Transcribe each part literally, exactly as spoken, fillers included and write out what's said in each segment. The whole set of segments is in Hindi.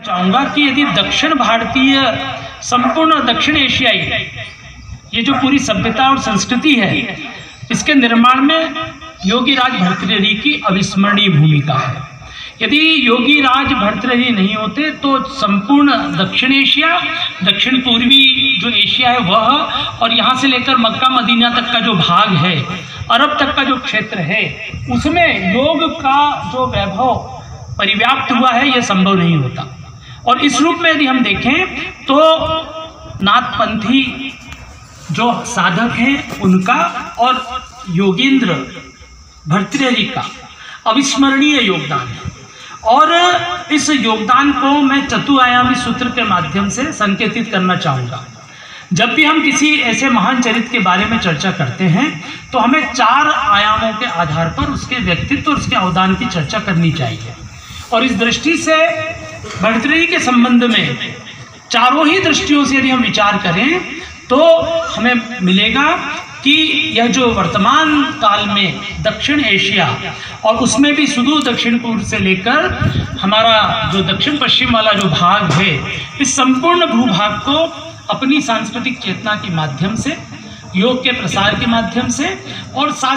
चाहूँगा कि यदि दक्षिण भारतीय संपूर्ण दक्षिण एशियाई ये जो पूरी सभ्यता और संस्कृति है, इसके निर्माण में योगी राज भर्तृहरि की अविस्मरणीय भूमिका है। यदि योगी राज भर्तृहरि नहीं होते तो संपूर्ण दक्षिण एशिया, दक्षिण पूर्वी जो एशिया है वह, और यहाँ से लेकर मक्का मदीना तक का जो भाग है, अरब तक का जो क्षेत्र है, उसमें योग का जो वैभव परिव्याप्त हुआ है, यह संभव नहीं होता। और इस रूप में यदि हम देखें तो नाथपंथी जो साधक हैं उनका और योगेंद्र भर्तृहरि का अविस्मरणीय योगदान है। और इस योगदान को मैं चतुआयामी सूत्र के माध्यम से संकेतित करना चाहूँगा। जब भी हम किसी ऐसे महान चरित्र के बारे में चर्चा करते हैं तो हमें चार आयामों के आधार पर उसके व्यक्तित्व और उसके अवदान की चर्चा करनी चाहिए। और इस दृष्टि से भर्तृहरि के संबंध में चारों ही दृष्टियों से यदि हम विचार करें तो हमें मिलेगा कि यह जो वर्तमान काल में दक्षिण एशिया और उसमें भी सुदूर दक्षिण पूर्व से लेकर हमारा जो दक्षिण पश्चिम वाला जो भाग है, इस संपूर्ण भूभाग को अपनी सांस्कृतिक चेतना के माध्यम से, योग के प्रसार के माध्यम से और साथ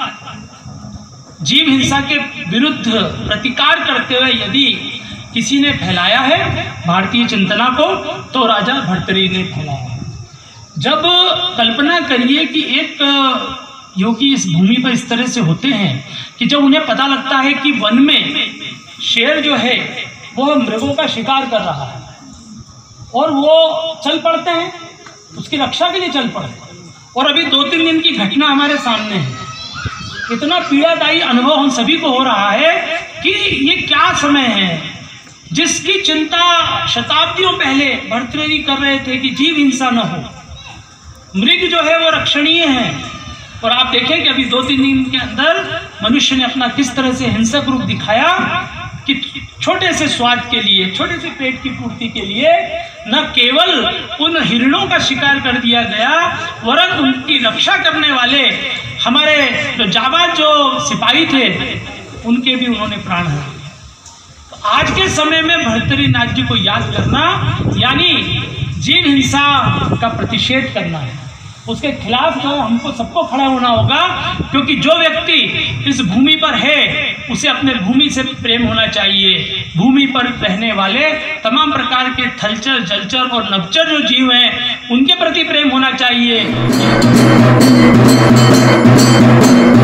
साथ जीव हिंसा के विरुद्ध प्रतिकार करते हुए यदि किसी ने फैलाया है भारतीय चिंतना को, तो राजा भर्तृहरि ने फैलाया है। जब कल्पना करिए कि एक योगी इस भूमि पर इस तरह से होते हैं कि जब उन्हें पता लगता है कि वन में शेर जो है वो मृगों का शिकार कर रहा है और वो चल पड़ते हैं, उसकी रक्षा के लिए चल पड़ते हैं। और अभी दो तीन दिन की घटना हमारे सामने है, इतना पीड़ादायी अनुभव हम सभी को हो रहा है कि ये क्या समय है जिसकी चिंता शताब्दियों पहले भर्तृहरि कर रहे थे कि जीव हिंसा न हो, मृग जो है वो रक्षणीय है। और आप देखें कि अभी दो तीन दिन के अंदर मनुष्य ने अपना किस तरह से हिंसक रूप दिखाया कि छोटे से स्वाद के लिए, छोटे से पेट की पूर्ति के लिए न केवल उन हिरणों का शिकार कर दिया गया, वरन उनकी रक्षा करने वाले हमारे जो जाबाज जो सिपाही थे उनके भी उन्होंने प्राण हरा दिए। तो आज के समय में भर्तृहरि नाथ जी को याद करना यानी जीव हिंसा का प्रतिषेध करना है, उसके खिलाफ जो हमको सबको खड़ा होना होगा। क्योंकि जो व्यक्ति इस भूमि पर है उसे अपने भूमि से प्रेम होना चाहिए। भूमि पर रहने वाले तमाम प्रकार के थलचर, जलचर और नभचर जो जीव हैं उनके प्रति प्रेम होना चाहिए।